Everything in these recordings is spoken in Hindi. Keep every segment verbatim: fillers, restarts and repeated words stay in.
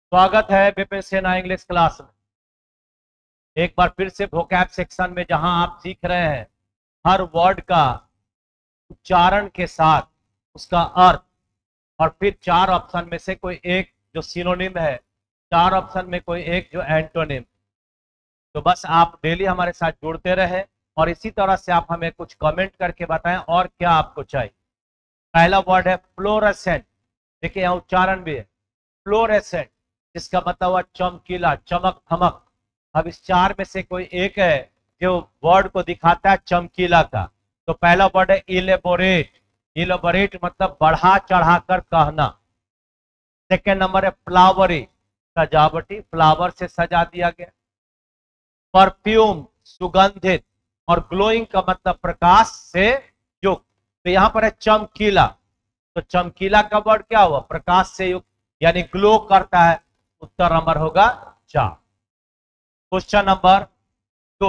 स्वागत है विपिन सेना इंग्लिश क्लास में। एक बार फिर से वोकैब सेक्शन में जहां आप सीख रहे हैं हर वर्ड का उच्चारण के साथ उसका अर्थ और फिर चार ऑप्शन में से कोई एक जो सिनोनिम है, चार ऑप्शन में कोई एक जो एंटोनिम। तो बस आप डेली हमारे साथ जुड़ते रहे और इसी तरह से आप हमें कुछ कमेंट करके बताएं और क्या आपको चाहिए। पहला वर्ड है फ्लोरेसेंट। देखिए यहाँ उच्चारण भी है फ्लोरेसेंट, इसका मतलब हुआ चमकीला, चमक धमक। अब इस चार में से कोई एक है जो वर्ड को दिखाता है चमकीला का। तो पहला वर्ड है इलेबोरेट। इलेबोरेट मतलब बढ़ा चढ़ाकर कहना। सेकेंड नंबर है फ्लावरी, सजावटी, फ्लावर से सजा दिया गया। परफ्यूम, सुगंधित। और ग्लोइंग का मतलब प्रकाश से युक्त। तो यहां पर है चमकीला, तो चमकीला का वर्ड क्या हुआ? प्रकाश से युक्त, यानी ग्लो करता है। उत्तर नंबर होगा चार। क्वेश्चन नंबर दो,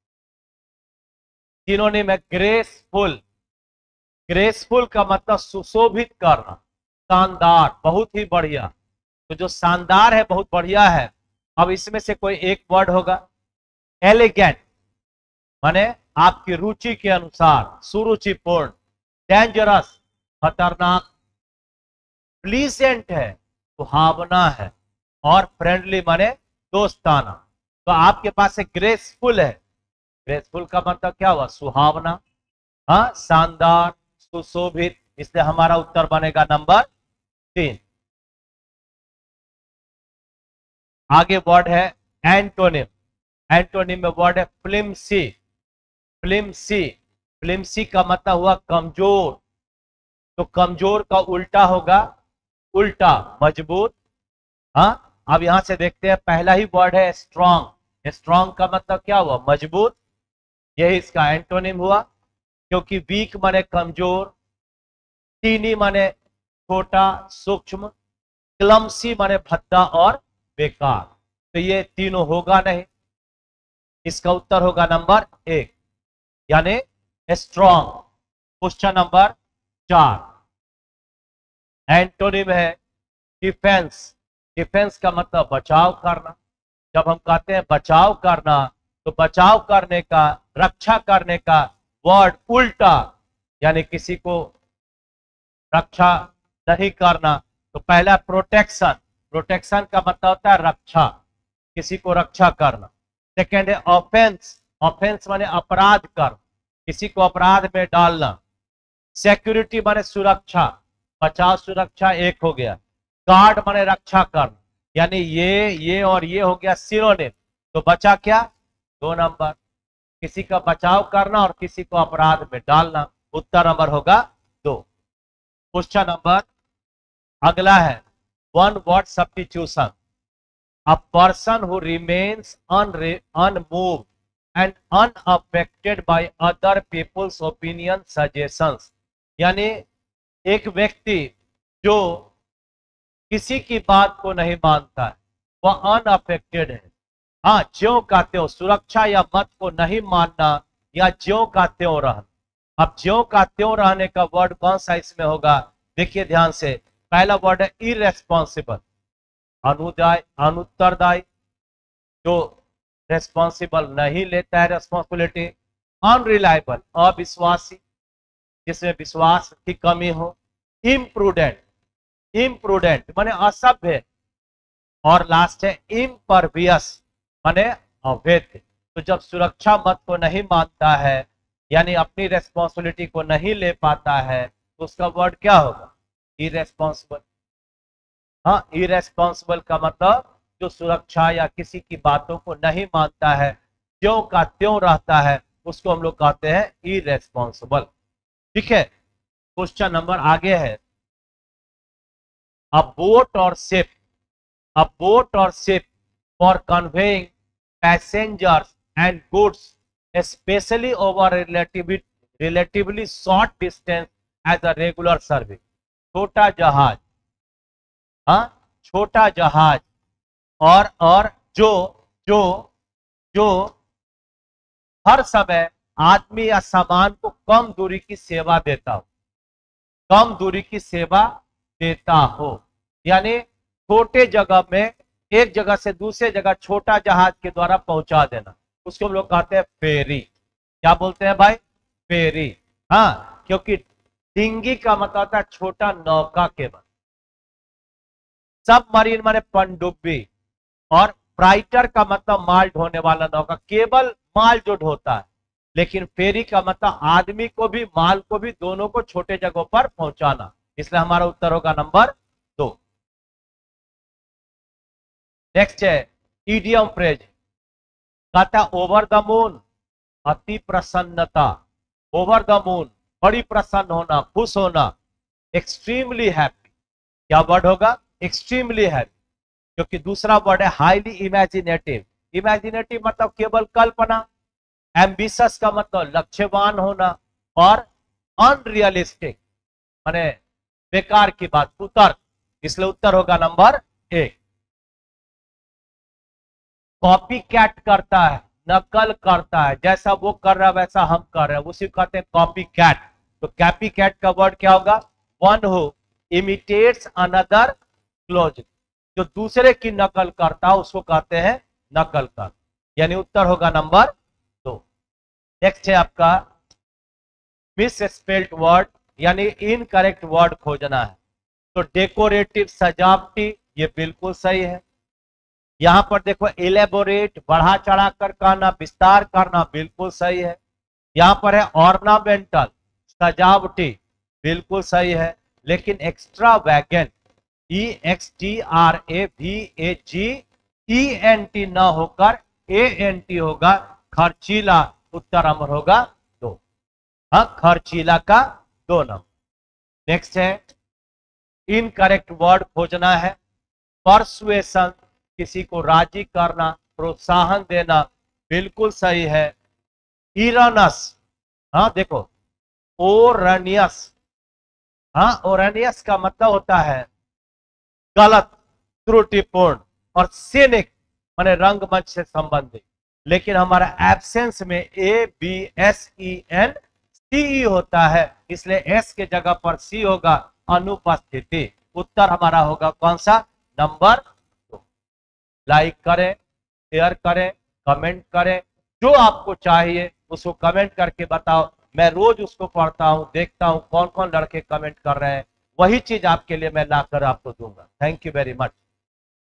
सिनोनिम है ग्रेसफुल। ग्रेसफुल का मतलब सुशोभित करना, शानदार, बहुत ही बढ़िया। तो जो शानदार है, बहुत बढ़िया है। अब इसमें से कोई एक वर्ड होगा। एलिगेंट माने आपकी रुचि के अनुसार, सुरुचिपूर्ण। डेंजरस खतरनाक। प्लीजेंट है सुहावना है। और फ्रेंडली माने दोस्ताना। तो आपके पास एक ग्रेसफुल है। ग्रेसफुल का मतलब क्या हुआ? सुहावना, हाँ, शानदार, सुशोभित। इसलिए हमारा उत्तर बनेगा नंबर तीन। आगे वर्ड है एंटोनिम। एंटोनिम में वर्ड है फ्लिम्सी। फ्लिम्सी, फ्लिम्सी का मतलब हुआ कमजोर। तो कमजोर का उल्टा होगा उल्टा मजबूत। हाँ, अब यहां से देखते हैं, पहला ही वर्ड है स्ट्रांग। स्ट्रांग का मतलब क्या हुआ? मजबूत। यही इसका एंटोनिम हुआ, क्योंकि वीक माने कमजोर, टीनी माने छोटा सूक्ष्म, क्लमसी माने भद्दा और बेकार। तो ये तीनों होगा नहीं। इसका उत्तर होगा नंबर एक, यानी स्ट्रांग। क्वेश्चन नंबर चार, एंटोनिम है डिफेंस। डिफेंस का मतलब बचाव करना। जब हम कहते हैं बचाव करना, तो बचाव करने का, रक्षा करने का वर्ड उल्टा, यानी किसी को रक्षा नहीं करना। तो पहला प्रोटेक्शन। प्रोटेक्शन का मतलब होता है रक्षा, किसी को रक्षा करना। सेकेंड है ऑफेंस। ऑफेंस माने अपराध कर, किसी को अपराध में डालना। सिक्योरिटी माने सुरक्षा, बचाव सुरक्षा एक हो गया। गार्ड माने रक्षा करना, यानी ये ये और ये हो गया सिनोनिम। तो बचा क्या? दो नंबर, किसी का बचाव करना और किसी को अपराध में डालना। उत्तर नंबर होगा दो। क्वेश्चन नंबर अगला है one word substitution. A person who remains unmoved and unaffected by other people's opinion suggestions. यानी एक व्यक्ति जो किसी की बात को नहीं मानता है, वह अनअफेक्टेड है। हाँ, ज्यों का त्यों, सुरक्षा या मत को नहीं मानना या ज्यों का त्यों रहना। अब ज्यों का त्यों रहने का वर्ड कौन सा इसमें होगा? देखिए ध्यान से, पहला वर्ड है इरेस्पॉन्सिबल, अनुदाय अनुत्तरदायी, जो रेस्पॉन्सिबल नहीं लेता है रेस्पॉन्सिबिलिटी। अनरिलायबल, अविश्वासी, जिसमें विश्वास की कमी हो। इम्प्रूडेंट, इम्प्रूडेंट माने असभ्य। और लास्ट है इम्परवियस माने अवैध। तो जब सुरक्षा मत को नहीं मानता है, यानी अपनी रेस्पॉन्सिबिलिटी को नहीं ले पाता है, तो उसका वर्ड क्या होगा? इरेस्पॉन्सिबल। हाँ, इरेस्पॉन्सिबल का मतलब जो सुरक्षा या किसी की बातों को नहीं मानता है, त्यों का त्यों रहता है, उसको हम लोग कहते हैं इरेस्पॉन्सिबल। ठीक है, क्वेश्चन नंबर आगे है अ बोट और शिप। अ बोट और ship for conveying passengers and goods especially over relatively relatively short distance as a regular service. छोटा जहाज, हाँ, छोटा जहाज और और जो जो जो हर समय आदमी या सामान को कम दूरी की सेवा देता हो, कम दूरी की सेवा देता हो, यानी छोटे जगह में एक जगह से दूसरे जगह छोटा जहाज के द्वारा पहुंचा देना, उसको हम लोग कहते हैं फेरी। क्या बोलते हैं भाई? फेरी। हाँ, क्योंकि डिंगी का मतलब होता है छोटा नौका केवल। सब मरीन माने पनडुब्बी, और फ्राइटर का मतलब माल ढोने वाला नौका, केवल माल जो ढोता है। लेकिन फेरी का मतलब आदमी को भी माल को भी दोनों को छोटे जगहों पर पहुंचाना, इसलिए हमारा उत्तर होगा नंबर दो। नेक्स्ट है इडियम फ्रेज, कहता है ओवर द मून, अति प्रसन्नता। ओवर द मून बड़ी प्रसन्न होना, खुश होना। एक्सट्रीमली हैप्पी, क्या वर्ड होगा? Extremely happy. क्योंकि दूसरा वर्ड है हाईली इमेजिनेटिव। इमेजिनेटिव मतलब केवल कल्पना। एम्बिशस का मतलब लक्ष्यवान होना, और अनरियलिस्टिक माने बेकार की बात, कुतर्क। इसलिए उत्तर होगा नंबर एक। कॉपी कैट करता है, नकल करता है, जैसा वो कर रहा है वैसा हम कर रहे हैं, उसी को कहते हैं कॉपी कैट। तो कॉपी कैट का वर्ड क्या होगा? One who imitates another close, जो दूसरे की नकल करता है उसको कहते हैं नकल कर। यानी उत्तर होगा नंबर दो। नेक्स्ट है आपका मिस स्पेल्ट वर्ड, यानी इनकरेक्ट वर्ड खोजना है। तो डेकोरेटिव सजावटी, ये बिल्कुल सही है। यहां पर देखो एलेबोरेट, बढ़ा चढ़ा कर कहना, विस्तार करना, बिल्कुल सही है। यहां पर है ऑर्नामेंटल, सजावटी, बिल्कुल सही है। लेकिन extra wagon, E X T R A V A G E N T न होकर ए एन टी होगा, खर्चीला। उत्तर अमर होगा दो। हाँ, खर्चीला का दो नंबर। नेक्स्ट है इनकरेक्ट वर्ड खोजना है। परसुएशन, किसी को राजी करना, प्रोत्साहन देना, बिल्कुल सही है। इरानस, हाँ देखो ओरनियस, हाँ ओरनियस का मतलब होता है गलत, त्रुटिपूर्ण। और सीनिक माने रंगमंच से संबंधित। लेकिन हमारा एब्सेंस में A B S E N C E होता है, इसलिए एस के जगह पर सी होगा, अनुपस्थिति। उत्तर हमारा होगा कौन सा? नंबर दो। लाइक करें, शेयर करें, कमेंट करें, जो आपको चाहिए उसको कमेंट करके बताओ। मैं रोज उसको पढ़ता हूं, देखता हूं कौन कौन लड़के कमेंट कर रहे हैं, वही चीज आपके लिए मैं लाकर आपको दूंगा। Thank you very much.